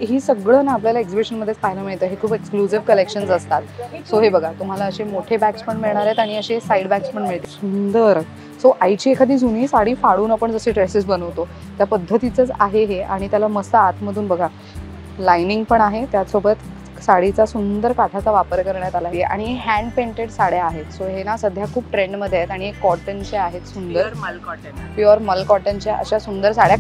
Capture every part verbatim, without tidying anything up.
ही सगळं ना आपल्याला एक्झिबिशनमध्येच पाहायला मिळतं. हे खूप एक्सक्लुझिव्ह कलेक्शन्स असतात. सो हे बघा, तुम्हाला असे मोठे बॅग्स पण मिळणार आहेत आणि असे साईड बॅग्स पण मिळतील. सुंदर. सो आईची एखादी जुनी साडी फाडून आपण जसे ड्रेसेस बनवतो त्या पद्धतीचंच आहे हे. आणि त्याला मस्त आतमधून बघा लाइनिंग पण आहे, त्यासोबत साडीचा सुंदर काठाचा वापर करण्यात आला आहे आणि हँड पेंटेड साड्या आहेत. सो हे ना सध्या खूप ट्रेंडमध्ये आहेत आणि कॉटनचे आहेत, सुंदर मल कॉटन, प्युअर मल कॉटनच्या अशा सुंदर साड्या.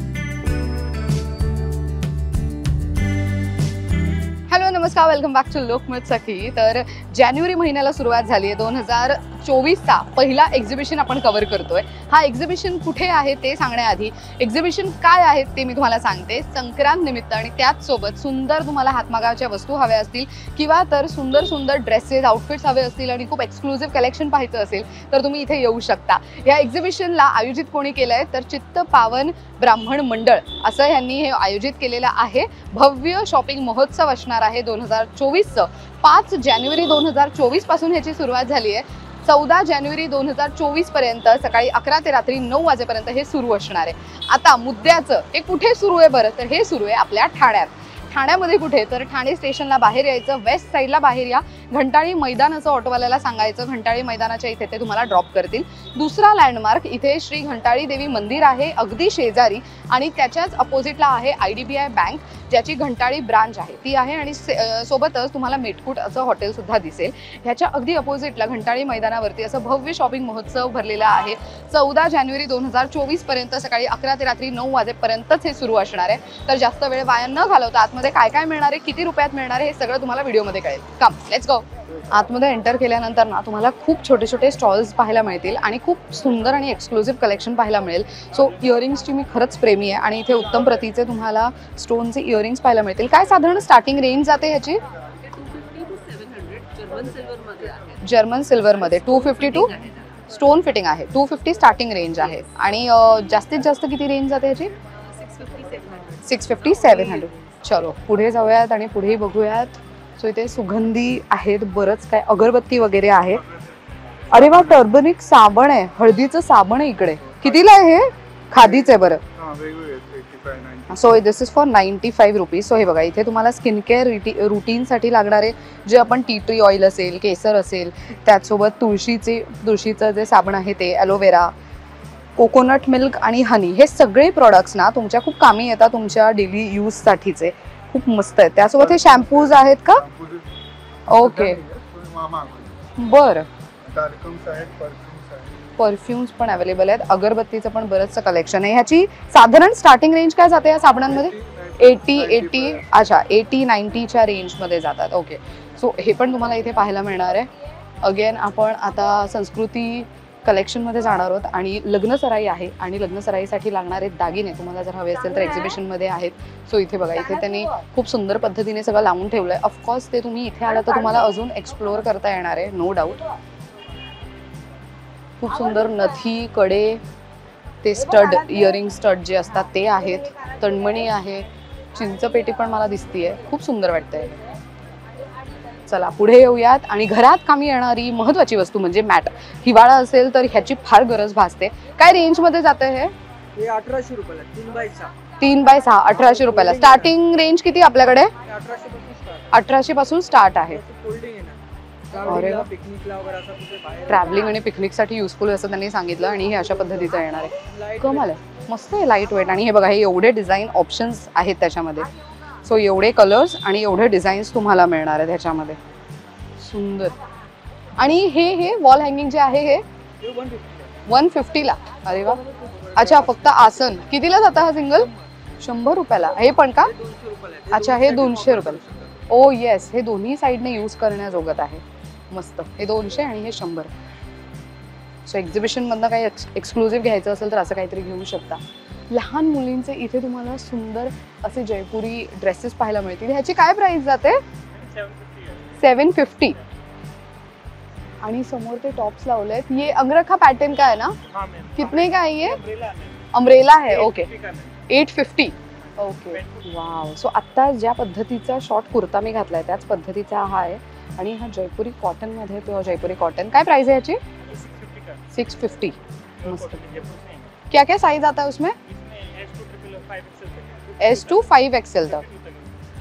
हॅलो नमस्कार, welcome back to Lokmat Sakhi. तर जानेवारी महिन्याला सुरुवात झाली आहे. दोन हजार चोवीसचा पहिला एक्झिबिशन आपण कव्हर करतोय. हा एक्झिबिशन कुठे आहे ते सांगण्याआधी एक्झिबिशन काय आहे ते मी तुम्हाला सांगते. संक्रांत निमित्त आणि त्याच सोबत सुंदर तुम्हाला हातमागाच्या वस्तू हव्या असतील किंवा तर सुंदर सुंदर ड्रेसेस आउटफिट्स हवे असतील आणि खूप एक्सक्लुझिव्ह कलेक्शन पाहायचं असेल तर तुम्ही इथे येऊ शकता. या एक्झिबिशनला आयोजित कोणी केलं आहे तर चित्त पावन ब्राह्मण मंडळ असं यांनी हे आयोजित केलेलं आहे. भव्य शॉपिंग महोत्सव असणार आहे दोन हजार चोवीसचं. पाच जानेवारी दोन हजार चोवीस पासून ह्याची सुरुवात झाली आहे. चौदा जानेवारी दोन हजार चोवीस पर्यंत सकाळी अकरा ते रात्री नऊ वाजेपर्यंत हे सुरू असणार आहे. आता मुद्द्याचं हे कुठे सुरू आहे बरं, तर हे सुरू आहे आपल्या ठाण्यात. ठाण्यामध्ये कुठे तर ठाणे स्टेशनला बाहेर यायचं, वेस्ट साईडला बाहेर या, घंटाळी मैदान असं ऑटोवाल्याला सांगायचं. घंटाळी मैदानाच्या इथे ते तुम्हाला ड्रॉप करतील. दुसरा लँडमार्क इथे श्री घंटाळी देवी मंदिर आहे अगदी शेजारी आणि त्याच्याच अपोजिटला आहे I D B I bank ज्याची घंटाळी ब्रांच आहे ती आहे आणि सोबतच तुम्हाला मेटकूट असं हॉटेल सुद्धा दिसेल. ह्याच्या अगदी अपोजिटला घंटाळी मैदानावरती असं भव्य शॉपिंग महोत्सव भरलेला आहे. चौदा जानेवारी दोन हजार चोवीस पर्यंत सकाळी अकरा ते रात्री नऊ वाजेपर्यंतच हे सुरू असणार आहे. तर जास्त वेळ वाया न घालवता आतमध्ये काय काय मिळणार आहे, किती रुपयात मिळणार आहे हे सगळं तुम्हाला व्हिडिओमध्ये कळेल. Come let's go. आतमध्ये एंटर केल्यानंतर ना तुम्हाला खूप छोटे छोटे स्टॉल्स पाहायला मिळतील आणि खूप सुंदर आणि एक्सक्लुझिव्ह कलेक्शन पाहायला मिळेल. सो इयरिंग्सची मी खरंच प्रेमी आहे आणि इथे उत्तम प्रतीचे तुम्हाला स्टोनचे इयरिंग्स पाहायला मिळतील. काय साधारण स्टार्टिंग रेंज जाते ह्याची? जर्मन सिल्वरमध्ये two fifty two stone fitting आहे. टू फिफ्टी स्टार्टिंग रेंज आहे आणि जास्तीत जास्त किती रेंज जाते ह्याची? Six fifty seven hundred. चलो पुढे जाऊयात आणि पुढेही बघूयात. सो इथे सुगंधी आहेत, बरंच काय अगरबत्ती वगैरे आहे. अरे वा, टर्बनिक साबण आहे, हळदीचं साबण आहे इकडे. कितीला आहे हे? खादीचं आहे बरं. So this is for ninety five rupees. So हे बघा, इथे तुम्हाला स्किन केअर रुटीनसाठी लागणारे जे आपण टी ट्री ऑइल असेल, केसर असेल, त्याचसोबत तुळशीचे तुळशीचं जे साबण आहे ते, ॲलोवेरा, कोकोनट मिल्क आणि हनी, हे सगळे प्रोडक्ट्स ना तुमच्या खूप कामी येतात तुमच्या डेली यूजसाठीचे. खूप मस्त आहेत. त्यासोबत हे शॅम्पूज आहेत का? ओके बरं. परफ्युम्स पण अवेलेबल आहेत. अगरबत्तीचं पण बरंचसं कलेक्शन आहे. ह्याची साधारण स्टार्टिंग रेंज काय जाते या साबणांमध्ये? एटी एटी अच्छा एटी नाईन्टीच्या रेंजमध्ये जातात. ओके. सो हे पण तुम्हाला इथे पाहायला मिळणार आहे. अगेन आपण आता संस्कृती कलेक्शनमध्ये जाणार आहोत आणि लग्नसराई आहे आणि लग्नसराईसाठी लागणारे दागिने तुम्हाला जर हवे असेल तर एक्झिबिशनमध्ये आहेत. सो इथे बघा, इथे त्यांनी खूप सुंदर पद्धतीने सगळं लावून ठेवलं आहे. ऑफकोर्स ते तुम्ही इथे आला तर तुम्हाला अजून एक्सप्लोअर करता येणार आहे, नो डाऊट. खूप सुंदर नथी, कडे, ते स्टड इयरिंग स्टड जे असतात ते आहेत. तणमणी आहे, चिंचपेटी पण मला दिसतीये, खूप सुंदर वाटतंय. चला पुढे येऊयात. आणि घरात कामी येणारी महत्वाची वस्तू म्हणजे मॅट. हिवाळा असेल तर ह्याची फार गरज भासते. काय रेंज मध्ये जाते हे? अठराशे रुपयाला तीन बाय सहा. तीन बाय सहा अठराशे रुपयाला. स्टार्टिंग रेंज किती आपल्याकडे? अठराशे पासून स्टार्ट आहे. ट्रॅव्हलिंग आणि पिकनिकसाठी युजफुल असं त्यांनी सांगितलं आणि हे अशा पद्धतीचं येणार आहे. कमाल आहे, मस्त आहे, लाईट वेट. आणि हे बघा, हे एवढे डिझाईन ऑप्शन्स आहेत त्याच्यामध्ये. सो एवढे कलर्स आणि एवढे डिझाईन्स तुम्हाला मिळणार आहेत ह्याच्यामध्ये. सुंदर. आणि हे हे वॉल हँगिंग जे आहे हे वन फिफ्टीला. अरे वा. अच्छा, फक्त आसन कितीला जातं हा सिंगल? शंभर रुपयाला. हे पण का? अच्छा, हे दोनशे रुपयाला. ओ येस, हे दोन्ही साईडने यूज करण्याजोगत आहे. मस्त. हे दोनशे आणि हे शंभर. सो एक्झिबिशनमधनं काही एक्स एक्सक्लुझिव्ह घ्यायचं असेल तर असं काहीतरी घेऊ शकता. लहान मुलींचे इथे तुम्हाला सुंदर असे जयपुरी ड्रेसेस पाहायला मिळतील. ह्याची काय प्राइस जाते? Seven fifty. आणि समोर ते टॉप्स लावले आहेत. ये अंगरखा पॅटर्न का है ना? कितने का है ये? अम्ब्रेला है. Okay, eight fifty. Okay wow. So आत्ता ज्या पद्धतीचा शॉर्ट कुर्ता मी घातलाय त्याच पद्धतीचा हा आहे आणि हा जयपुरी कॉटनमध्ये तो जयपुरी कॉटन. काय प्राइस है याची? Six fifty. मस्त. क्या क्या साइज आता है उसमें? एस टू फाइव एक्सएल तक.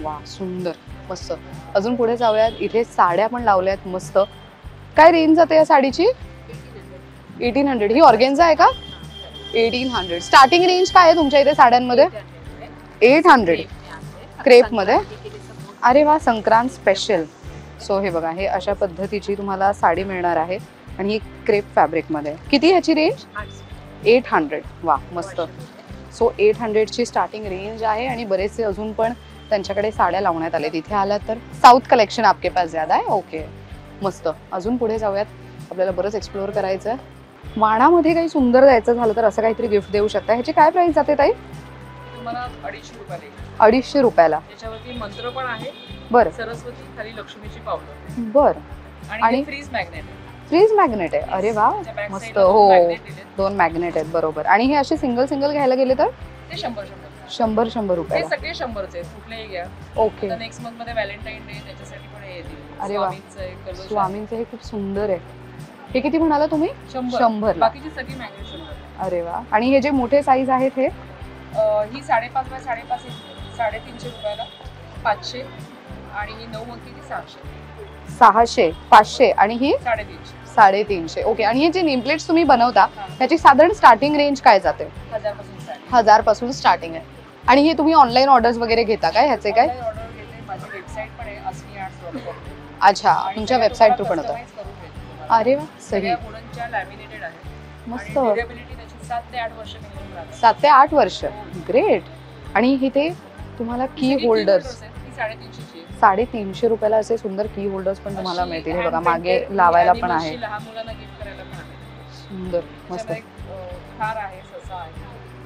वा सुंदर मस्त. अजून पुढे जाऊयात. इथे साड्या पण लावल्यात मस्त. काय रेंज जाते या साडीची? Eighteen hundred. ही ऑर्गेन्झा आहे का? Eighteen hundred. स्टार्टिंग रेंज काय आहे तुमच्या इथे साड्यांमध्ये? एट हंड्रेड क्रेप मध्ये. अरे वा, संक्रांत स्पेशल. सो हे बघा, हे अशा पद्धतीची तुम्हाला साडी मिळणार आहे आणि ही क्रेप फॅब्रिक मध्ये. किती ह्याची रेंज? Eight hundred. वा मस्त. सो एट हंड्रेडची स्टार्टिंग रेंज आहे आणि बरेचसे अजून पण त्यांच्याकडे साड्या लावण्यात आले. तिथे आलात तर साऊथ कलेक्शन आपके पास ज्यादा आहे. ओके मस्त. अजून पुढे जाऊयात, आपल्याला बरंच एक्सप्लोअर करायचं आहे. वाणामध्ये काही सुंदर द्यायचं झालं तर असं काहीतरी गिफ्ट देऊ शकता. ह्याची काय प्राइस जाते ताई? तुम्हाला अडीचशे रुपयाला. अडीचशे रुपयाला. त्याच्यावरती मंत्र पण आहे. बरं. सरस्वती खाली लक्ष्मीची पावलं. बरं. आणि फ्रीज मॅग्नेट आहे. फ्रीज मॅग्नेट आहे. अरे वा मस्त. हो दोन मॅग्नेट आहेत बरोबर. आणि हे असे सिंगल सिंगल घ्यायला गेले तर ते शंभर शंभर शंभर शंभर रुपये. हे सगळे शंभरच आहेत, कुठलेही घ्या. ओके. नेक्स्ट मंथ मध्ये व्हॅलेंटाईन डे त्याच्यासाठी पण हे येतील. अरे वा, स्वामींचं हे खूप सुंदर आहे. हे किती म्हणाला तुम्ही? शंभर. बाकीची सगळी मॅग्नेट शंभर. अरे वा. आणि हे जे मोठे साईज आहेत हे? ही साडेपाच बाय साडेपाच साडेतीनशे रुपयाला पाचशे. आणि ही नऊ अंकी ती सहाशे. सहाशे पाचशे आणि ही साडेतीनशे. साडेतीनशे. ओके. आणि हे जे नेमप्लेट्स तुम्ही बनवता त्याची साधारण स्टार्टिंग रेंज काय जाते? हजार पासून हजार पासून स्टार्टिंग आहे. आणि हे तुम्ही ऑनलाईन ऑर्डर्स वगैरे घेता काय ह्याचे? काय ऑर्डर घेते. माझी वेबसाईट पण आहे अस्मी आर्ट्स डॉट कॉम. अच्छा, तुमच्या वेबसाईट थ्रू पण होतं. अरे वा सही. वुडनच्या लॅमिनेटेड आहे. मस्त. ड्युरेबिलिटी त्याची सात ते आठ वर्ष मिनिमम राहते. सात ते आठ वर्ष. ग्रेट. आणि इथे तुम्हाला की होल्डर्स साडेतीनशे साडेतीनशे रुपयाला असे सुंदर की होल्डर्स पण तुम्हाला मिळतील. हे बघा मागे लावायला पण आहे. लहान मुलांना गिफ्ट करायला पण आहे. सुंदर मस्त. खार आहे, ससा आहे,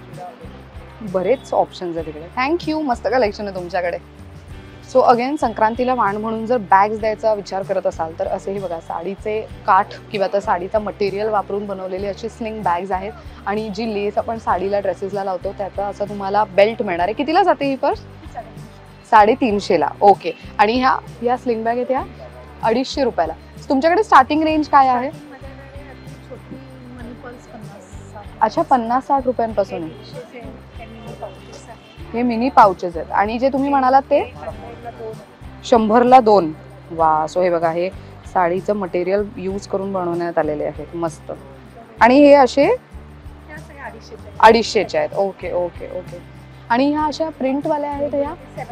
बरेच ऑप्शन्स आहेत तिकडे. थँक्यू. मस्त कलेक्शन आहे तुमच्याकडे. सो अगेन संक्रांतीला वाण म्हणून जर बॅग्स द्यायचा विचार करत असाल तर असेही बघा, साडीचे काठ किंवा तर साडीचा मटेरियल वापरून बनवलेली अशी स्लिंग बॅग्स आहेत. आणि जी लेस आपण साडीला ड्रेसेसला लावतो त्याचा असं तुम्हाला बेल्ट मिळणार आहे. कितीला जाते ही पर्स? साडेतीनशेला. ओके. आणि ह्या ह्या स्लिंग बॅग आहेत ह्या अडीचशे रुपयाला. तुमच्याकडे स्टार्टिंग रेंज काय आहे? अच्छा, पन्नास साठ रुपयांपासून आहे. हे मिनी पाउचेस आहेत. आणि जे तुम्ही म्हणालात ते शंभरला दोन. वा. सो हे बघा, हे साडीचं मटेरियल यूज करून बनवण्यात आलेले आहेत. मस्त. आणि हे असे अडीचशेचे आहेत. Okay okay okay. आणि ह्या अशा प्रिंटवाल्या आहेत ह्या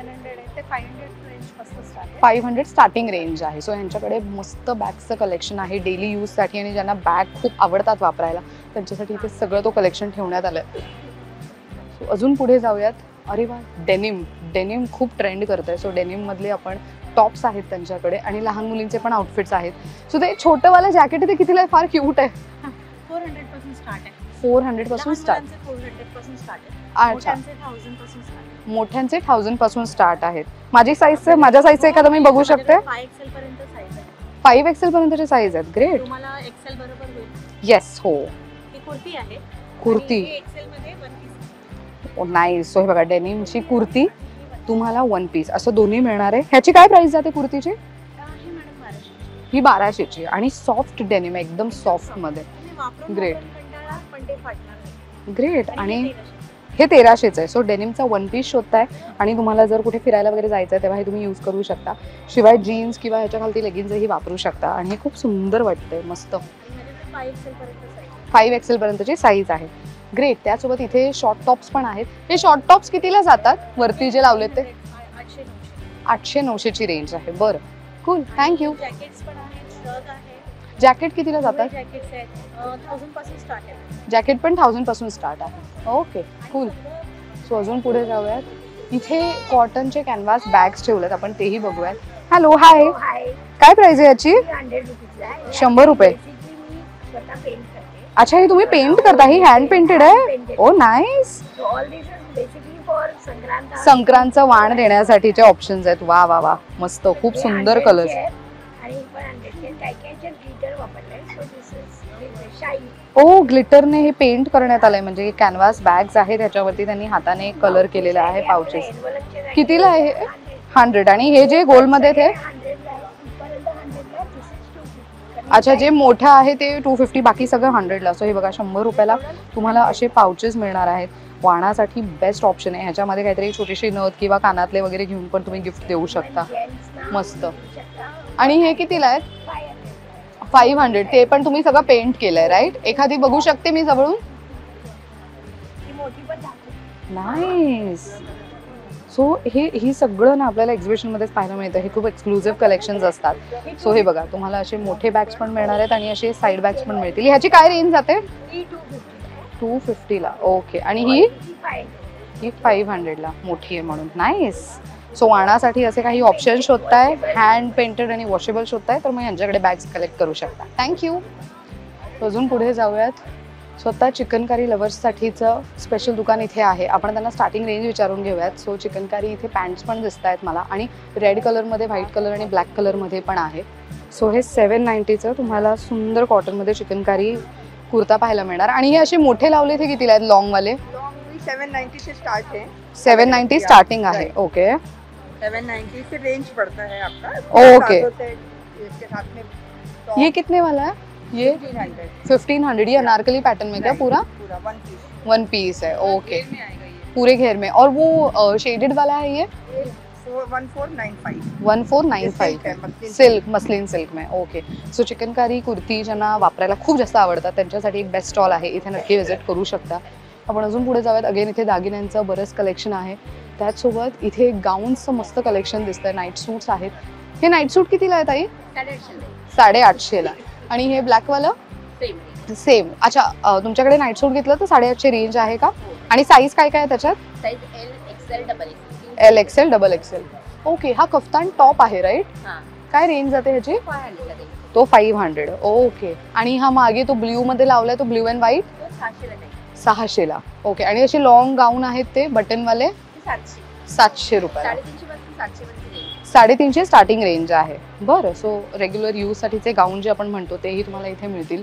फाईव्ह हंड्रेड स्टार्टिंग रेंज आहे. सो ह्यांच्याकडे मस्त बॅगचं कलेक्शन आहे डेली यूजसाठी. आणि ज्यांना बॅग खूप आवडतात वापरायला त्यांच्यासाठी इथे सगळं तो कलेक्शन ठेवण्यात आलं आहे. सो अजून पुढे जाऊयात. अरे वा, डेनिम. डेनिम खूप ट्रेंड करत आहे. सो डेनिममधले आपण टॉप्स आहेत त्यांच्याकडे आणि लहान मुलींचे पण आउटफिट्स आहेत. सो ते छोटंवालं जॅकेट ते कितीला आहे? फार क्यूट आहे. फोर हंड्रेड पासून स्टार्ट आहे. फोर हंड्रेड पासून स्टार्ट. फोर हंड्रेड पासून स्टार्ट आहे. अच्छा, थाउजंड पासून स्टार्ट. मोठ्यांचे थाउजंड पासून स्टार्ट आहेत. माझी साईजचे माझ्या साईजचे एखादा मी बघू शकते? फाय एक्सेल पर्यंत साईज आहे. फाईव्ह एक्सेल पर्यंतचे साईज आहेत. ग्रेट. तुम्हाला एक्सेल बरोबर होईल. येस. हो. ही कुर्ती आहे. कुर्ती. एक्सेल मध्ये one piece. Oh nice. So हे बघा, डेनिमची कुर्ती तुम्हाला वन पीस असं दोन्ही मिळणार आहे. ह्याची काय प्राइस जाते कुर्तीची? ही मॅडम बाराशे. ही बाराशेची. आणि सॉफ्ट डेनिम एकदम सॉफ्ट मध्ये. ग्रेट. ग्रेट. आणि हे तेराशेच आहे. सो डेनिमचा वन पीस शोधताय आणि तुम्हाला जर कुठे फिरायला वगैरे जायचं आहे तेव्हा हे तुम्ही यूज करू शकता. शिवाय जीन्स किंवा ह्याच्या खालती लेगिन्सही वापरू शकता. आणि हे खूप सुंदर वाटतंय. मस्त. फाईव्ह एक्सेल पर्यंतची साईज आहे. ग्रेट. त्यासोबत इथे शॉर्ट टॉप्स पण आहेत. हे शॉर्ट टॉप्स कितीला जातात? वरती जे लावलेत ते आठशे नऊशेची रेंज आहे. बरं, कूल. थँक्यू. जॅकेट कितीला जातात? जॅकेट पण थाउजंड पासून स्टार्ट आहे. Okay, cool. सो अजून पुढे जाऊयात. इथे कॉटनचे कॅनव्हास बॅग्स ठेवलेत, आपण तेही बघूयात. Hello, hi. काय प्राइस आहे याची? शंभर रुपये. अच्छा, हे तुम्ही पेंट करता? ही हँड पेंटेड आहे? ओ नाईस. संक्रांतचं वाण देण्यासाठीचे ऑप्शन्स आहेत. वा वा वा, मस्त. खूप सुंदर कलर्स. ओ, ग्लिटरने हे पेंट करण्यात आलंय. म्हणजे कॅनव्हास बॅग्स आहेत त्याच्यावरती त्यांनी हाताने कलर केलेला आहे. पाउचेस कितीला आहे? हंड्रेड. आणि हे जे गोल मध्ये ते अच्छा, जे मोठं आहे ते टू फिफ्टी, बाकी सगळं हंड्रेडला. सो हे बघा शंभर रुपयाला तुम्हाला असे पाउचेस मिळणार आहेत. वाणासाठी बेस्ट ऑप्शन आहे. ह्याच्यामध्ये काहीतरी छोटीशी नथ किंवा कानातले वगैरे घेऊन पण तुम्ही गिफ्ट देऊ शकता. मस्त. आणि हे कितीला आहेत? Five hundred. ते पण तुम्ही सगळं पेंट केलंय राईट? एखादी बघू शकते मी जवळून? नाईस. सो हे ही सगळं ना आपल्याला एक्झिबिशनमध्येच पाहायला मिळतं. हे खूप एक्सक्लुझिव्ह कलेक्शन्स असतात. सो हे बघा तुम्हाला असे मोठे बॅग्स पण मिळणार आहेत आणि असे साईड बॅग्स पण मिळतील. ह्याची काय रेंज जाते? टू फिफ्टीला. ओके. आणि ही ही फाईव्ह हंड्रेडला मोठी आहे म्हणून. नाईस. सो वाणासाठी असे काही ऑप्शन शोधताय, हँड पेंटेड आणि वॉशेबल शोधताय, तर मग यांच्याकडे बॅग्स कलेक्ट करू शकता. थँक्यू. अजून पुढे जाऊयात. स्वतः चिकनकारी लवर्ससाठीचं स्पेशल दुकान इथे आहे. आपण त्यांना स्टार्टिंग रेंज विचारून घेऊयात. सो चिकनकारी इथे पॅन्ट्स पण दिसत आहेत मला आणि रेड कलरमध्ये, व्हाईट कलर आणि ब्लॅक कलरमध्ये पण आहे. सो हे सेवन नाईन्टीचं तुम्हाला सुंदर कॉटनमध्ये चिकनकारी कुर्ता पाहायला मिळणार. आणि हे असे मोठे लावले ते कितीला आहेत लॉंगवाले? सेवन नाइन्टी से स्टार्ट है. सेवन नाईन्टी स्टार्टिंग आहे. ओके. सेवन नाइन्टी से रेंज पड़ता है आपका. ओके. इसके साथ में ये कितने वाला है? ये फिफ्टीन हंड्रेड. Fifteen hundred. ये अनारकली पैटर्न में क्या पूरा? पूरा वन पीस. वन पीस है. ओके. घेर में आएगा ये. पूरे घेर में. और वो शेडेड वाला है ये? One four nine five. One four nine five. Silk, muslin silk में. ओके. सो चिकनकारी कुर्ती ज्यांना वापरायला खूप जास्त आवडतात त्यांच्यासाठी एक बेस्ट स्टॉल आहे. इथे नक्की व्हिजिट करू शकता. आपण अजून पुढे जाऊयात. अगेन इथे दागिन्यांचं बरंच कलेक्शन आहे. त्याचसोबत इथे गाऊन्सचं मस्त कलेक्शन दिसतंय. नाईट सूट्स आहेत. हे नाईट सूट कितीला आहे ताई? साडेआठशेला. आणि हे ब्लॅकवालं? सेम. अच्छा, अ, तुमच्याकडे नाईट सूट घेतलं तर साडेआठशे रेंज आहे का? आणि साईज काय काय आहे त्याच्यात? L XL, double XL. Okay. हा कफ्तान टॉप आहे राईट? काय रेंज जाते ह्याची? तो फाईव्ह हंड्रेड. ओके. आणि हा मागे तो ब्ल्यू मध्ये लावलाय तो ब्ल्यू अँड व्हाईट? सहाशेला. ओके. आणि असे लॉंग गाऊन आहेत ते बटनवाले? सातशे रुपये. साडेतीनशे स्टार्टिंग रेंज आहे. बरं. सो रेग्युलर यूजसाठीचे गाऊन जे आपण म्हणतो तेही तुम्हाला इथे मिळतील.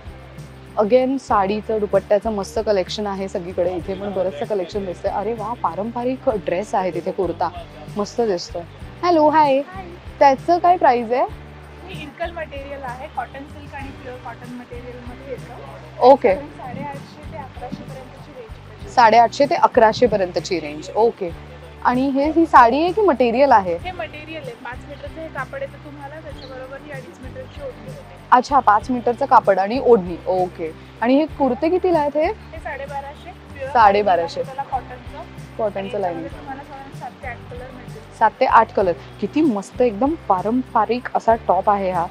अगेन साडीचं, दुपट्ट्याचं मस्त कलेक्शन आहे सगळीकडे. इथे पण बरंचसं कलेक्शन दिसतंय. अरे वा, पारंपरिक ड्रेस आहे तिथे. कुर्ता मस्त दिसतोय. Hello, hi. त्याचं काय प्राइस आहे? इरकल मटेरियल आहे. कॉटन सिल्क आणि प्युअर कॉटन मटेरियल मध्ये येतं. ओके. साडेआठशे ते अकराशे पर्यंतची रेंज. साडेआठशे ते अकराशे पर्यंतची रेंज. ओके. आणि हे ही साडी आहे की मटेरियल आहे? हे मटेरियल आहे. पाच मीटरचं हे कापड येतं तुम्हाला. त्याच्याबरोबर ही अडीच मीटरची ओढणी होते. अच्छा, पाच मीटरचं कापड आणि ओढणी. ओके. आणि हे कुर्ते कितीला आहेत? हे हे साडेबाराशे. साडेबाराशे. कॉटनचं कॉटनचं लाईनिंग. तुम्हाला सात ते आठ कलर मिळतील. सात ते आठ कलर. किती मस्त एकदम पारंपरिक असा टॉप आहे हा.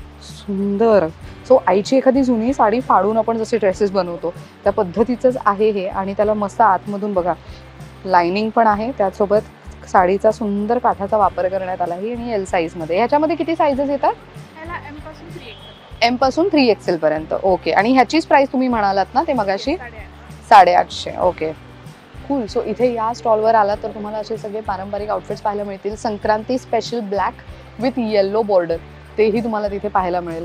सुंदर. सो आईची एखादी जुनी साडी फाडून आपण जसे ड्रेसेस बनवतो त्या पद्धतीचंच आहे हे. आणि त्याला मस्त आतमधून बघा लाइनिंग पण आहे. त्यासोबत साडीचा सुंदर काठाचा वापर करण्यात आला आहे. आणि एल साईजमध्ये. ह्याच्यामध्ये किती साईजेस येतात? ह्याला एम पासून थ्री एक्सेल. एम पासून थ्री एक्सेल पर्यंत. ओके. आणि ह्याचीच प्राइस तुम्ही म्हणालात ना ते मगाशी? साडेआठ. साडेआठशे. ओके. कूल. सो इथे या स्टॉलवर आलात तर तुम्हाला असे सगळे पारंपरिक आउटफिट्स पाहायला मिळतील. Sankranti special black with yellow border तेही तुम्हाला तिथे पाहायला मिळेल.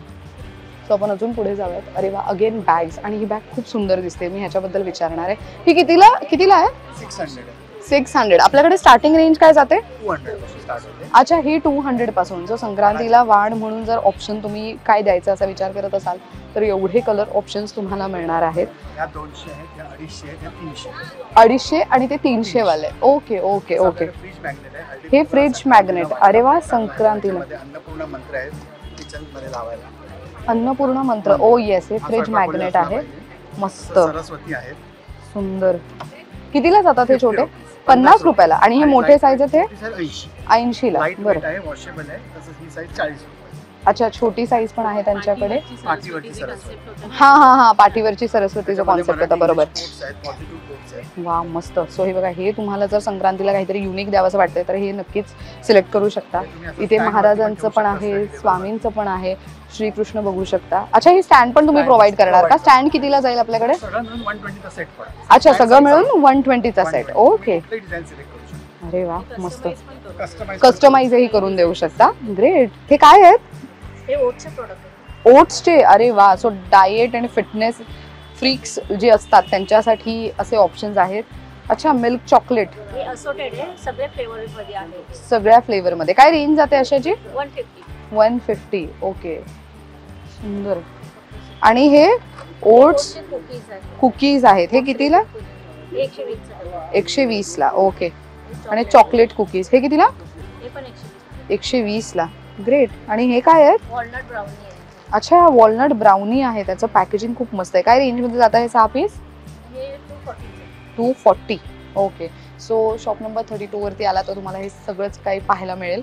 सो आपण अजून पुढे जाऊयात. अरे वा, अगेन बॅग्स. आणि ही बॅग खूप सुंदर दिसते. मी ह्याच्याबद्दल विचारणार आहे. ही कितीला कितीला आहे? Six hundred. Six hundred. आपल्याकडे स्टार्टिंग रेंज काय जाते? टू हंड्रेड पासून स्टार्ट होते. अच्छा, ही टू हंड्रेड पासून. जो संक्रांतीला वाण म्हणून जर ऑप्शन तुम्ही काय द्यायचा असा विचार करत असाल तर एवढे कलर ऑप्शन्स तुम्हाला मिळणार आहेत. या दोनशे आहेत, या अडीचशे आहेत, या तीनशे. अडीचशे आणि ते तीनशे वाले. Okay okay okay. Fridge magnet आहे. हे फ्रीज मॅग्नेट. अरे वा, संक्रांतीला. अन्नपूर्णा मंत्र आहे किचन मध्ये लावायला. अन्नपूर्णा मंत्र. Oh yes. हे फ्रीज मॅग्नेट आहे. मस्त सरस्वती आहे. सुंदर. कितीला जातात हे छोटे? पन्नास रुपयाला. आणि हे मोठे साईज आहेत हे ऐंशी. ऐंशीला. लाईट बरं. वेट आहे, वॉशेबल आहे. तसंच ही साईज चाळीस रुपये. अच्छा, छोटी साईज पण आहे त्यांच्याकडे. पाठीवरची सरस्वती. हा हा हा पाठीवरची सरस्वतीचा कॉन्सेप्ट होता. बरोबर. कोट्स आहेत, पॉझिटिव्ह कोट्स आहेत. वा, मस्त. सो हे बघा, हे तुम्हाला जर संक्रांतीला काहीतरी युनिक द्यावंसं वाटतंय तर हे नक्कीच सिलेक्ट करू शकता. इथे महाराजांचं पण आहे, स्वामींचं पण आहे, श्रीकृष्ण बघू शकता. अच्छा, ही स्टँड पण तुम्ही प्रोव्हाइड करणार का? स्टँड कितीला जाईल आपल्याकडे? सगळं मिळून वन ट्वेंटीचा सेट पडेल. अच्छा, सगळं मिळून वन ट्वेंटीचा सेट. ओके. डिझाईन सिलेक्ट करू शकतो. अरे वा, मस्त. कस्टमाइज कस्टमाइजही करून देऊ शकता. ग्रेट. हे काय आहेत? हे ओटचे प्रोडक्ट आहे. ओट्सचे. अरे वा. सो डाएट आणि फिटनेस फ्रीक्स जे असतात त्यांच्यासाठी असे ऑप्शन्स आहेत. अच्छा, मिल्क चॉकलेट. हे असोटेड आहे. सगळे फ्लेवर मध्ये आहे. सगळ्या फ्लेवर मध्ये. काय रेंज जाते अशाची? One fifty. One fifty. Okay. सुंदर. आणि हे ओट्स कुकीज आहेत. कुकीज आहेत, हे कितीला? एकशे वीस एकशे वीस ला. ओके. आणि चॉकलेट कुकीज हे कितीला? हे पण एकशे वीस. एकशे वीस ला. ग्रेट. आणि हे काय आहेत? वॉलनट ब्राउनी आहे. अच्छा, वॉलनट ब्राउनी आहे. त्याचं पॅकेजिंग खूप मस्त आहे. काय रेंज मध्ये जातं हे सहा पीस? हे two forty. Two forty. Okay. So shop number thirty two वरती आला तर तुम्हाला हे सगळंच काही पाहायला मिळेल.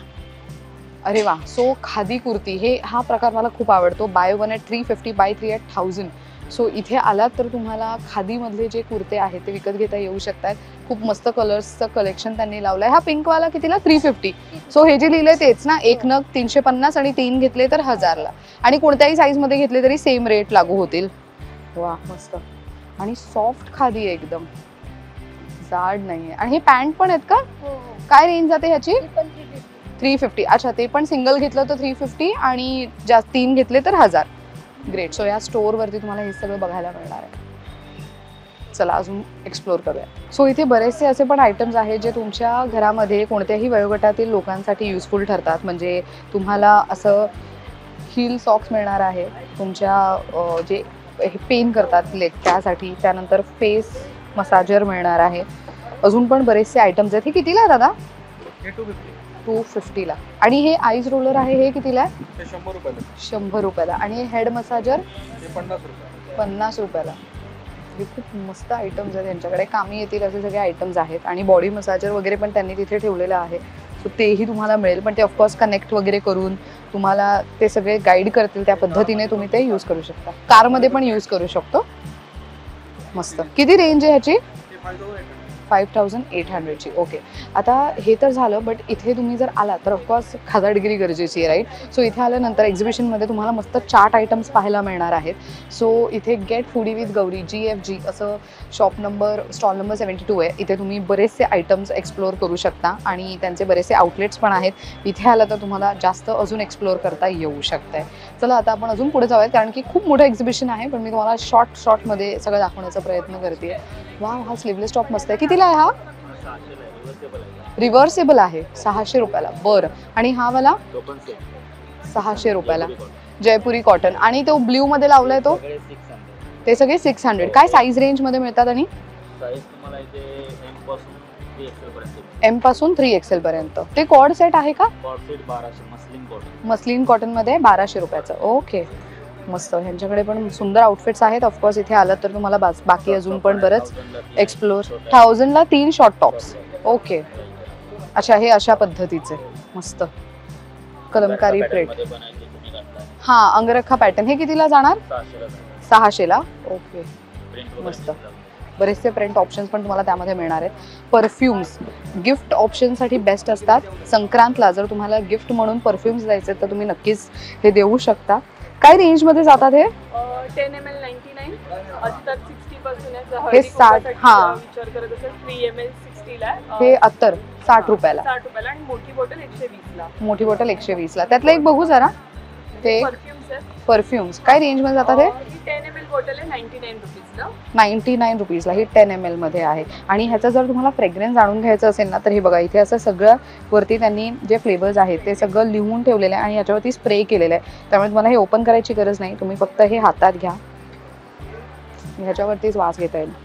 अरे वा. सो खादी कुर्ती हे हा प्रकार मला खूप आवडतो. Buy one at three fifty buy three at thousand. So इथे आलात तर तुम्हाला खादीमधले जे कुर्ते आहेत ते विकत घेता येऊ शकतात. खूप मस्त कलर्सचं कलेक्शन त्यांनी लावलं आहे. हा पिंकवाला कितीला? Three fifty. सो हे जे लिहिलंय तेच ना, एक नग तीनशे पन्नास आणि तीन घेतले तर हजारला. आणि कोणत्याही साईजमध्ये घेतले तरी सेम रेट लागू होतील. वा मस्त. आणि सॉफ्ट खादी आहे एकदम, जाड नाहीये. आणि हे पॅन्ट पण आहेत का? हो हो. काय रेंज जाते ह्याची? हे पण थ्री फिफ्टी. Three fifty. अच्छा, ते पण सिंगल घेतलं तर थ्री फिफ्टी आणि जास्त तीन घेतले तर हजार. ग्रेट. सो या स्टोअरवरती तुम्हाला हे सगळं बघायला मिळणार आहे. चला अजून एक्सप्लोर करूया. सो इथे बरेचसे असे पण आयटम्स आहेत जे तुमच्या घरामध्ये कोणत्याही वयोगटातील लोकांसाठी युजफुल ठरतात. म्हणजे तुम्हाला असं हील सॉक्स मिळणार आहे तुमच्या जे पेन करतात लेग त्यासाठी. त्यानंतर फेस मसाजर मिळणार आहे. अजून पण बरेचसे आयटम्स आहेत. हे कितीला आहे दादा? हे टू फिफ्टी. टू फिफ्टीला. आणि हे आईज रोलर आहे हे कितीला आहे? हे शंभर रुपयाला. शंभर रुपयाला. आणि हे हेड मसाजर हे पन्नास रुपयाला. पन्नास रुपयाला. हे खूप मस्त आयटम्स आहेत त्यांच्याकडे, कामी येतील असे सगळे आयटम्स आहेत. आणि बॉडी मसाजर वगैरे पण त्यांनी तिथे ठेवलेलं आहे. सो तेही तुम्हाला मिळेल. पण ते ऑफकोर्स कनेक्ट वगैरे करून तुम्हाला ते सगळे गाईड करतील त्या पद्धतीने तुम्ही ते यूज करू शकता. कारमध्ये पण यूज करू शकतो. मस्त. किती रेंज आहे ह्याची? फाईव्ह थाउजंड एट हंड्रेडची. ओके. आता हे तर झालं, बट इथे तुम्ही जर आलात तर ऑफकोर्स खादाडगिरी गरजेची आहे, राईट? सो इथे आल्यानंतर एक्झिबिशनमध्ये तुम्हाला मस्त चाट आयटम्स पाहायला मिळणार आहेत. सो इथे get foodie with Gauri G F G असं shop number stall number seventy two आहे. इथे तुम्ही बरेचसे आयटम्स एक्सप्लोअर करू शकता आणि त्यांचे बरेचसे आउटलेट्स पण आहेत. इथे आलं तर तुम्हाला जास्त अजून एक्सप्लोअर करता येऊ शकतं. चला आता आपण अजून पुढे जाऊयात, कारण की खूप मोठं एक्झिबिशन आहे. पण मी तुम्हाला शॉर्ट शॉर्टमध्ये सगळं दाखवण्याचा प्रयत्न करते. वा, हा स्लीवलेस टॉप मस्त आहे. कितीला आहे हा? रिव्हर्सेबल आहे. सहाशे रुपयाला. बरं. आणि हा वाला? सहाशे रुपयाला. जयपुरी कॉटन. आणि तो ब्ल्यू मध्ये लावलाय तो? ते सगळे सिक्स हंड्रेड. काय साईज रेंज मध्ये मिळतात? आणि एम पासून थ्री एक्सेल पर्यंत. ते कॉर्ड सेट आहे का? मस्लिन कॉटन मध्ये बाराशे रुपयाचं. ओके. मस्त. ह्यांच्याकडे पण सुंदर आउटफिट्स आहेत. ऑफकोर्स इथे आलं तर तुम्हाला बाकी अजून पण बरंच एक्सप्लोर. थाउजंडला तीन शॉर्ट टॉप्स. ओके. अच्छा, हे अशा पद्धतीचे मस्त कलमकारी प्रिंट. हा, अंगरखा पॅटर्न. हे कितीला जाणार? सहाशेला. ओके. मस्त. बरेचसे प्रिंट ऑप्शन्स पण तुम्हाला त्यामध्ये मिळणार आहेत. परफ्युम्स गिफ्ट ऑप्शनसाठी बेस्ट असतात. संक्रांतला जर तुम्हाला गिफ्ट म्हणून परफ्युम्स द्यायचे तर तुम्ही नक्कीच हे देऊ शकता. काय रेंज मध्ये जातात हे? Ten M L ninety nine. आता सिक्स्टी पासून हे साठ. हा, विचार करत असेल थ्री एम एल सिक्स्टीला. हे अत्तर साठ रुपयाला. साठ रुपयाला. आणि मोठी बॉटल एकशे वीसला. मोठी बॉटल एकशे वीसला. त्यातलं एक बघू जरा. ते परफ्युम्स आहेत. परफ्युम्स काय रेंज मध्ये जातात हे? टेन एम एल बॉटल आहे नाईन्टी नाईन रुपीजला. नाईन्टी नाईन रुपीजला ही टेन एम एल मध्ये आहे. आणि ह्याचं जर तुम्हाला फ्रेग्रन्स जाणून घ्यायचं असेल ना तर हे बघा, इथे असं सगळं वरती त्यांनी जे फ्लेवर्स आहेत ते सगळं लिहून ठेवलेलं आहे आणि ह्याच्यावरती स्प्रे केलेलं आहे. त्यामुळे तुम्हाला हे ओपन करायची गरज नाही. तुम्ही फक्त हे हातात घ्या, ह्याच्यावरतीच वास घेता येईल.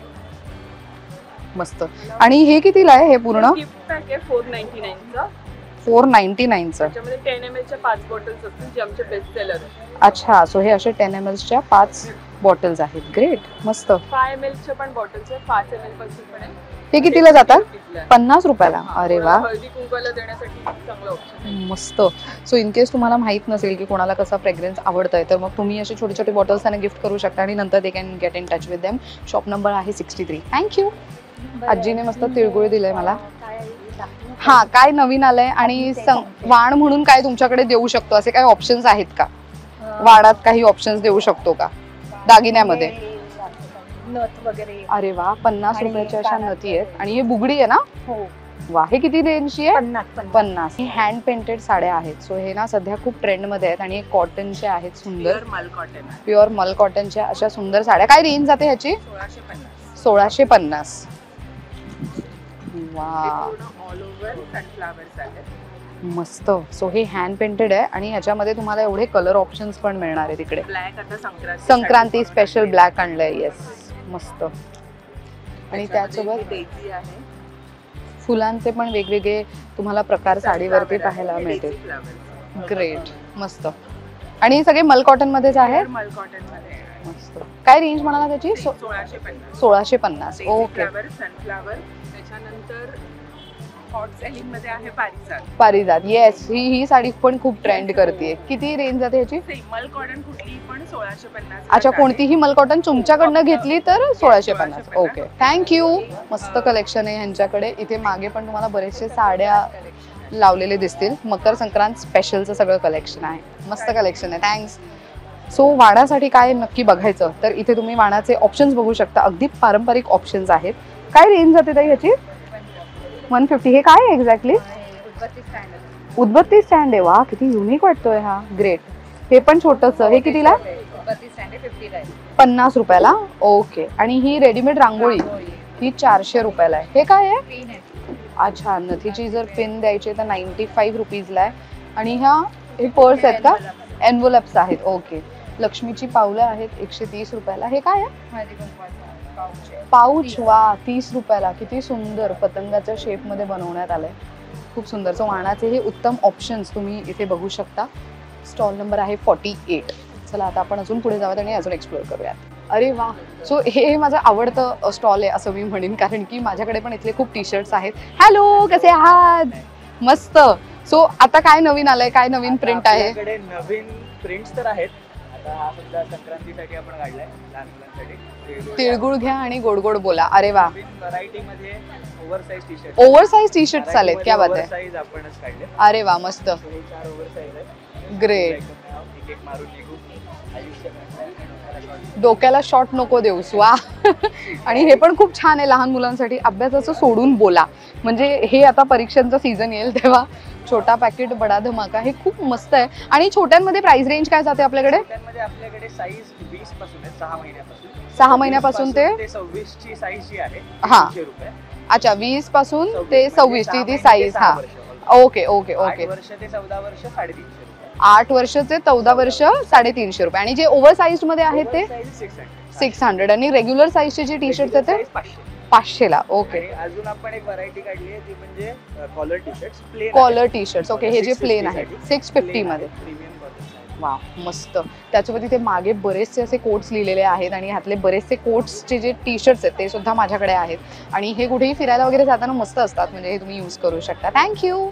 मस्त. आणि हे कितीला आहे हे पूर्ण? गिफ्ट पॅक आहे फोर नाईन्टी नाईनचा. फोर नाईन्टी नाईनचं. त्याच्यामध्ये टेन एम एलच्या पाच बॉटल्स असतील जे आमचे बेस्ट सेलर आहेत. अच्छा. सो हे असे टेन एम एलच्या पाच बॉटल्स आहेत. ग्रेट. मस्त. फाय एम एलच्या पण बॉटल्स आहेत. पाच एम एल पासून पण आहे. हे कितीला जातात? पन्नास रुपयाला. अरे वा, हळदी कुंकवाला देण्यासाठी चांगला ऑप्शन आहे. मस्त. सो इन केस तुम्हाला माहित नसेल की कोणाला कसा फ्रेग्रन्स आवडतंय तर मग तुम्ही असे छोटे छोटे बॉटल्स त्यांना गिफ्ट करू शकता आणि नंतर they can get in touch with them. Shop number आहे सिक्स्टी थ्री. थँक्यू. आजीने मस्त तिळगुळ दिलंय मला. हा, काय नवीन आलंय? आणि वाण म्हणून काय तुमच्याकडे देऊ शकतो असे काही ऑप्शन्स आहेत का? वाणात काही ऑप्शन्स देऊ शकतो का दागिन्यामध्ये? नथ वगैरे. अरे वा, पन्नास रुपयाच्या अशा नथी आहेत. आणि हे बुगडी आहे ना? हो. वा, हे किती रेंजची आहे? पन्नास. पन्नास. ही हँड पेंटेड साड्या आहेत. सो हे ना सध्या खूप ट्रेंड मध्ये आहेत आणि कॉटनचे आहेत. सुंदर मल कॉटन. प्युअर मल कॉटनच्या अशा सुंदर साड्या. काय रेंज जाते ह्याची? सोळाशे पन्नास. सोळाशे पन्नास. वा, ऑल ओव्हर सनफ्लावर्स आहेत. मस्त. सो हे हँड पेंटेड आहे आणि ह्याच्यामध्ये तुम्हाला एवढे कलर ऑप्शन्स पण मिळणार आहे तिकडे. ब्लॅक आता संक्रांती संक्रांती स्पेशल ब्लॅक आणलंय. येस, मस्त. आणि त्यासोबत डेझी आहे, फुलांचे पण वेगवेगळे तुम्हाला प्रकार साडीवरती पाहायला मिळतील. ग्रेट, मस्त. आणि हे सगळे मल कॉटन मध्येच आहे. मल कॉटन मध्ये आहे. मस्त. काय रेंज म्हणाला त्याची? सो- सोळाशे पन्नास सोळाशे पन्नास ओके. Flower, sunflower. त्याच्यानंतर हॉट सेलिंग मध्ये आहे पारिजात. पारिजात. येस, ही ही साडी पण खूप ट्रेंड करते. किती रेंज जाते ह्याची? मल कॉटन कुठली पण सोळाशे पन्नास. अच्छा, कोणतीही मल कॉटन तुमच्याकडनं घेतली तर सोळाशे पन्नास ओके. थँक्यू. मस्त कलेक्शन आहे ह्यांच्याकडे. इथे मागे पण तुम्हाला बरेचसे साड्या लावलेले दिसतील. मकर संक्रांत स्पेशलचं सगळं कलेक्शन आहे. मस्त कलेक्शन आहे. थँक्स. सो वाणासाठी काय नक्की बघायचं तर इथे तुम्ही वाणाचे ऑप्शन्स बघू शकता. अगदी पारंपरिक ऑप्शन्स आहेत. काय रेंज जाते ताई ह्याची? One fifty. हे काय आहे एक्झॅक्टली? उदबत्ती स्टँड आहे. वा, किती युनिक वाटतोय हा. ग्रेट. हे पण छोटंसं. हे कितीला? पन्नास रुपयाला ओके. आणि ही रेडीमेड रांगोळी ही चारशे रुपयाला आहे. हे काय आहे? अच्छा, नथीची जर पिन द्यायची तर नाईन्टी फाईव्ह रुपीजला आहे. आणि ह्या हे पर्स आहेत का? एनव्हलप्स आहेत. ओके. लक्ष्मीची पावलं आहेत एकशे तीस रुपयाला. हे काय आहे? पाऊच. वा, तीस रुपयाला. किती सुंदर पतंगाच्या शेप मध्ये बनवण्यात आलंय. खूप सुंदर. सो वाणाचे हे उत्तम ऑप्शन्स तुम्ही इथे बघू शकता. स्टॉल नंबर आहे फॉर्टी एट. चला आता आपण अजून पुढे जाऊयात आणि अजून एक्सप्लोर करूयात. अरे वा. सो हे माझं आवडतं स्टॉल आहे असं मी म्हणेन, कारण की माझ्याकडे पण इथले खूप टी शर्ट्स आहेत. हॅलो, कसे आहात? मस्त. सो आता काय नवीन आलंय? काय नवीन प्रिंट आहे? आपल्याकडे नवीन प्रिंट्स तर आहेत. आता हा सुद्धा संक्रांतीसाठी आपण काढलाय लहान मुलांसाठी. तिळगुळ घ्या आणि गोड गोड बोला. अरे वा. व्हरायटी मध्ये oversize T shirt. Oversize T shirt चालेत. क्या बात आहे. ओव्हरसाइज आपणच काढले. अरे वा, मस्त. हे चार ओव्हरसाइज आहेत. ग्रेट. एक एक मारून निघू. आयुष्य डोक्याला शॉट नको देऊस. वा. आणि हे पण खूप छान आहे लहान मुलांसाठी. अभ्यासाचं सोडून बोला. म्हणजे हे आता परीक्षांचा सीझन येईल तेव्हा छोटा पॅकेट बडा धमाका. हे खूप मस्त आहे. आणि छोट्यांमध्ये प्राइस रेंज काय जाते आपल्याकडे? छोट्यांमध्ये आपल्याकडे साईज वीस पासून आहे. सहा महिन्यापासून सहा महिन्यापासून ते सव्वीस ची साईज जी आहे हा. तीनशे रुपये. अच्छा, वीस पासून ते सव्वीस ची ती साईज. हा, ओके ओके ओके. वर्ष ते चौदा वर्ष साडेतीनशे रुपये. आठ वर्ष ते चौदा वर्ष साडेतीनशे रुपये. आणि जे ओव्हर साईज मध्ये आहेत ते सिक्स हंड्रेड. आणि रेग्युलर साईजचे जे टी शर्ट आहेत ते पाचशे ला. ओके. अजून आपण एक व्हरायटी काढली आहे ती म्हणजे collar T shirts. Plain collar T shirts. Okay. हे जे प्लेन आहेत सिक्स फिफ्टी मध्ये. वा, मस्त. त्याच्यावर तिथे मागे बरेचसे असे कोट्स लिहिलेले आहेत आणि ह्यातले बरेचसे कोट्सचे जे टी शर्ट्स आहेत ते सुद्धा माझ्याकडे आहेत. आणि हे कुठेही फिरायला वगैरे जाताना मस्त असतात. म्हणजे हे तुम्ही यूज करू शकता. थँक्यू.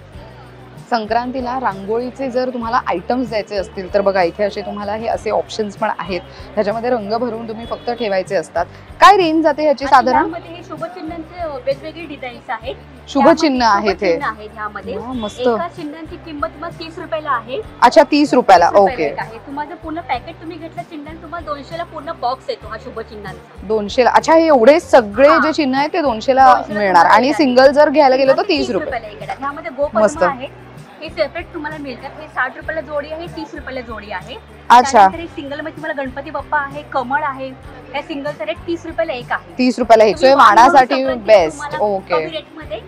संक्रांतीला रांगोळीचे जर तुम्हाला आयटम्स द्यायचे असतील तर बघा इथे असे तुम्हाला हे असे ऑप्शन्स पण आहेत. ह्याच्यामध्ये रंग भरून तुम्ही फक्त ठेवायचे असतात. काय रेंज जाते ह्याची साधारण? हे शुभचिन्हांचे वेगवेगळे डिझाईन्स आहेत. शुभचिन्ह आहेत हे. ह्यामध्ये मस्त. एका चिन्हांची किंमत तुम्हाला तीस रुपयाला आहे. अच्छा, तीस रुपयाला. ओके. तुम्हाला पूर्ण पॅकेट तुम्ही घेतलं चिन्ह तुम्हाला दोनशे ला पूर्ण बॉक्स येतो हा शुभचिन्हांचा. दोनशे ला. अच्छा, हे एवढे सगळे जे चिन्ह आहेत ते दोनशे ला मिळणार. आणि सिंगल जर घ्यायला गेलो तर तीस रुपये. ह्यामध्ये गोपद्म आहे. हे सेपरेट तुम्हाला मिळतात. हे साठ रुपयाला जोडी आहे. तीस रुपयाला जोडी आहे. अच्छा. सिंगल मध्ये तुम्हाला गणपती बाप्पा आहे, कमळ आहे. या सिंगलचा रेट तीस रुपयाला एक आहे. तीस रुपयाला एक. सो वाणासाठी बेस्ट. ओके. रेट मध्ये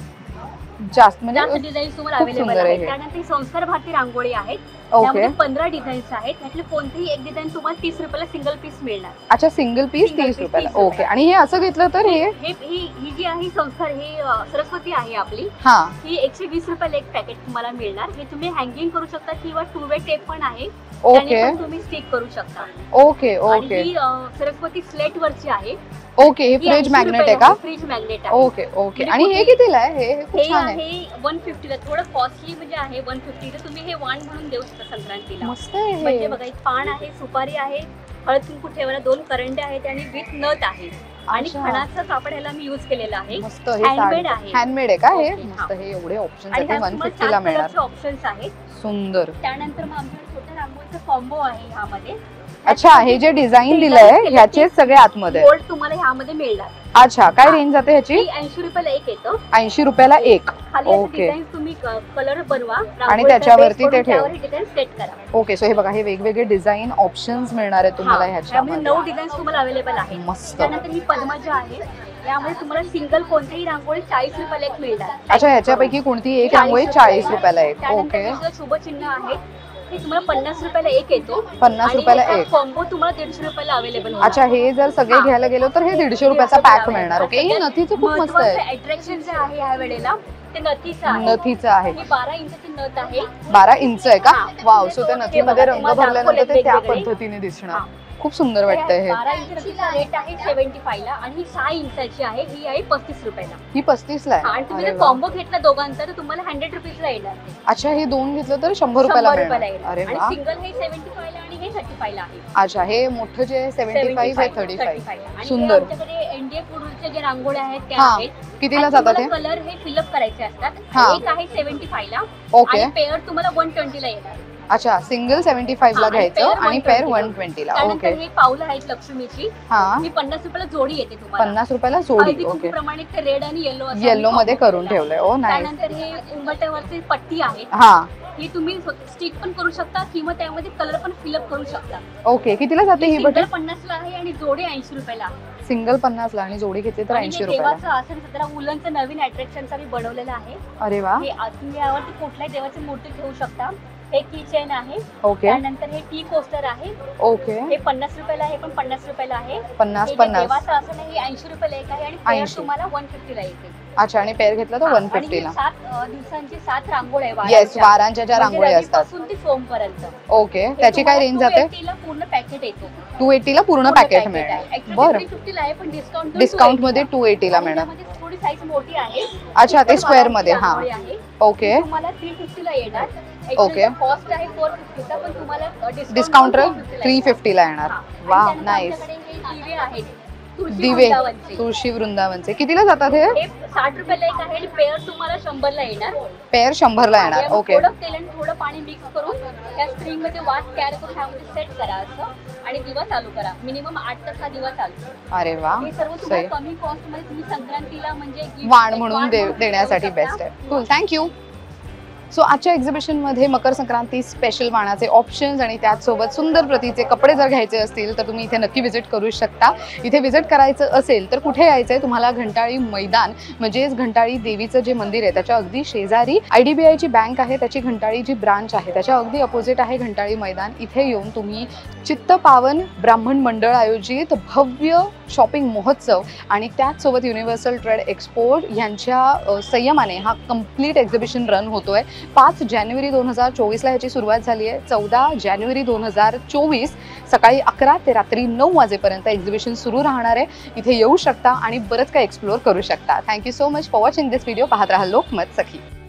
जास्त जास्त म्हणजे डिझाईन्स तुम्हाला खूप अवेलेबल सुंदर आहे आहेत. हे. त्यानंतर ही संस्कार भारती रांगोळी आहेत. ओके. त्यामध्ये पंधरा डिझाईन्स आहेत. त्यातली कोणतीही एक डिझाईन तुम्हाला तीस रुपयाला सिंगल पीस मिळणार. अच्छा, सिंगल पीस Single तीस piece रुपयाला. तीस रुपयाला. ओके. आणि हे असं घेतलं तर हे हे ही ही जी आहे संस्कार ही अ, सरस्वती आहे आपली. हा. ही एकशे वीस रुपयाला एक पॅकेट तुम्हाला मिळणार. हे तुम्ही हँगिंग करू शकता किंवा टू वे टेप पण आहे. ओके त्याने पण तुम्ही स्टिक करू शकता. ओके आणि ओके ही अ, सरस्वती स्लेट वरची आहे. ओके. हे फ्रीज मॅग्नेट आहे का? फ्रीज मॅग्नेट आहे. Okay okay. आणि हे कितीला आहे? हे हे खूप हे छान आहे. आहे वन फिफ्टीला. थोडं कॉस्टली म्हणजे आहे वन फिफ्टी. तर तुम्ही हे वाण म्हणून देऊ शकता संक्रांतीला. मस्त आहे म्हणजे हे. बघा, एक पान आहे, सुपारी आहे, हळद कुंकू ठेवायला दोन करंडे आहेत आणि विथ नथ आहे. आणि अच्छा. खणाचं कापड ह्याला मी यूज केलेलं आहे. मस्त. हे Handmade आहे. हँडमेड आहे का हे? ओके, मस्त. हा. हे एवढे ऑप्शन्स आणि आहेत. वन फिफ्टी ला मिळणार. ऑप्शन्स आहेत. सुंदर. त्यानंतर मग आमच्या छोट्या रांगोळीचा कॉम्बो आहे ह्यामध्ये. अच्छा, हे जे डिझाईन दिलंय ह्याचेच सगळे आतमध्ये. गोल्ड तुम्हाला ह्यामध्ये मिळणार. अच्छा, काय रेंज जाते ह्याची? ही ऐंशी रुपयाला एक येतं. ऐंशी रुपयाला एक. खाली ओके. डिझाईन तुम्ही कलर बनवा आणि त्याच्यावरती ते ठेव. डिझाईन सेट करा. ओके. सो हे बघा, हे वेगवेगळे डिझाईन ऑप्शन्स मिळणार आहेत तुम्हाला हा, ह्याच्यामध्ये. नऊ डिझाईन्स तुम्हाला अवेलेबल आहे. मस्त. त्यानंतर ही पद्मजा आहे. यामध्ये तुम्हाला सिंगल कोणतीही रांगोळी चाळीस रुपयाला एक मिळणार. अच्छा, ह्याच्यापैकी कोणती एक रांगोळी चाळीस रुपयाला एक. त्यानंतर ओके, हे सुद्धा शुभचिन्ह आहे, हे तुम्हाला पन्नास रुपयाला एक येतो. पन्नास रुपयाला एक. कॉम्बो तुम्हाला दीडशे रुपयाला अवेलेबल. अच्छा, हे जर सगळे घ्यायला गेलो तर हे दीडशे रुपयाचा पॅक मिळणार. ओके, हे नथीचं खूप मस्त आहे. अट्रॅक्शन जे आहे ह्या वेळेला ते नथीचं आहे. नथीचं आहे. ही बारा इंचची नथ आहे. बारा इंच आहे का? हा. वाव, सो त्या नथीमध्ये रंग तुम्हाला भरल्यानंतर ते त्या वेगवेगळे. पद्धतीने दिसणार. हा. खूप सुंदर वाटतंय हे. बारा इंच नथीचा रेट आहे सेव्हन्टी फाय ला आणि ही सहा इंचाची आहे, ही आहे पस्तीस रुपयाला. ही पस्तीस ला आणि आहे. तुम्ही अरे जर वा. कॉम्बो घेतला दोघांचा तर तुम्हाला हंड्रेड रुपीजला येणार ते. अच्छा, हे दोन घेतलं तर शंभर रुपयाला शंभर रुपयाला मिळणार. येणार. अरे आणि वा. सिंगल हे सेव्हन्टी फाय ला आणि हे थर्टी फाय ला आहे. अच्छा, हे मोठं जे सेव्हन्टी फाईव्ह आहे थर्टी फाईव्ह. फाईव्ह. सुंदर. आमच्याकडे एनडीए फूडचे जे रांगोळ्या आहेत त्या हा. आहेत. कितीला जातात हे? कलर हे फिलअप करायचे असतात. हा. एक आहे सेव्हन्टी फाय ला ओके. आणि पेअर तुम्हाला वन ट्वेंटी ला येणार. अच्छा, सिंगल सेव्हन्टी फाईव्ह ला हा, आणि घ्यायचं pair आणि one pair twenty one twenty ला. त्यानंतर ओके, हे पावलं आहेत लक्ष्मीची, हा. ही पन्नास रुपयाला जोडी येते तुम्हाला. पन्नास रुपयाला जोडी. हळदी ओके, प्रमाणे ते रेड आणि येलो येलो मध्ये करून ठेवलंय. ओ नाही. त्यानंतर हे उंबरठ्यावरची पट्टी आहे, हा. ही तुम्ही स्टिक पण करू शकता किंवा त्यामध्ये कलर पण फिलअप करू शकता. ओके, कितीला जाते ही सिंगल बटी? पन्नास ला आहे आणि जोडी ऐंशी रुपयाला आहे. सिंगल पन्नास ला आणि जोडी घेतली तर आणि ऐंशी हे रुपयाला. देवाचं आसन सध्या उलनचं नवीन अट्रॅक्शनचा मी बनवलेलं आहे. अरे वा. हे तुम्ही यावरती कुठल्याही देवाची मूर्ती ठेवू शकता. हे की चेन आहे. ओके, त्यानंतर हे टी कोस्टर आहे, ओके. हे पन्नास रुपयाला आहे, पण पन्नास रुपयाला आहे. पन्नास हे जे पन्नास. देवाचं आसन आहे हे ऐंशी रुपयाला एक आहे आणि पेअर ऐंशी. तुम्हाला वन फिफ्टी ला येते. अच्छा, आणि पेअर घेतला तर वन आणि फिफ्टी हे ला. सात अ, दिवसांची सात रांगोळ्या आहे येस, वारांच्या. वारांच्या ज्या म्हणजे रांगोळी असतात. रविपासून ते सोमपर्यंत. ओके, त्याची काय रेंज जाते? ला पूर्ण पॅकेट येतो. टू एटी ला पूर्ण पॅकेट मिळणार. बरं, थ्री फिफ्टी ला आहे पण डिस्काउंट डिस्काउंट मध्ये टू एटी ला मिळणार. थोडी साईज मोठी आहे. अच्छा, ते स्क्वेअर मध्ये. हा, रांगोळी आहे. ओके. ती तुम्हाला थ्री फिफ्टी ला येणार. ओके. कॉस्ट आहे फोर फिफ्टीचा पण तुम्हाला डिस्काउंट थ्री फिफ्टी ला येणार. वा, नाईस. दिवे आहेत, तुळशी दिवे, वृंदावनचे. तुळशी वृंदावनचे कितीला जातात हे? हे साठ रुपयाला एक आहे आणि पेअर तुम्हाला शंभर ला येणार. पेअर शंभर ला येणार. यामध्ये ओके, थोडं तेल आणि थोडं पाणी मिक्स करून त्या स्ट्रिंग मध्ये वास तयार करून त्यामध्ये सेट करा असं आणि दिवा चालू करा. मिनिमम आठ तास हा दिवा चालतो. अरे वा, हे सर्व सही. तुम्हाला कमी कॉस्ट मध्ये तुम्ही संक्रांतीला म्हणजे gift- वाण एक म्हणून वाण दे- म्हणून देण्यासाठी देऊ शकता. बेस्ट आहे. Cool, thank you. सो आजच्या एक्झिबिशनमध्ये मकर संक्रांती स्पेशल वाणाचे ऑप्शन्स आणि त्याचसोबत सुंदर प्रतीचे कपडे जर घ्यायचे असतील तर तुम्ही इथे नक्की व्हिजिट करू शकता. इथे व्हिजिट करायचं असेल तर कुठे यायचं आहे? तुम्हाला घंटाळी मैदान म्हणजेच घंटाळी देवीचं जे मंदिर आहे त्याच्या अगदी शेजारी आय डी बी आयची बँक आहे, त्याची घंटाळी जी ब्रांच आहे त्याच्या अगदी अपोजिट आहे घंटाळी मैदान. इथे येऊन तुम्ही चित्तपावन ब्राह्मण मंडळ आयोजित भव्य शॉपिंग महोत्सव आणि त्याचसोबत युनिव्हर्सल ट्रेड एक्सपो यांच्या अ, संयमाने हा कम्प्लीट एक्झिबिशन रन होतोय. पाच जानेवारी दोन हजार चोवीसला ह्याची सुरुवात झाली आहे. चौदा जानेवारी दोन हजार चोवीस सकाळी अकरा ते रात्री नऊ वाजेपर्यंत एक्झिबिशन सुरू राहणार आहे. इथे येऊ शकता आणि बरंच काही एक्सप्लोअर करू शकता. Thank you so much for watching this video. पाहत राहा लोकमत सखी.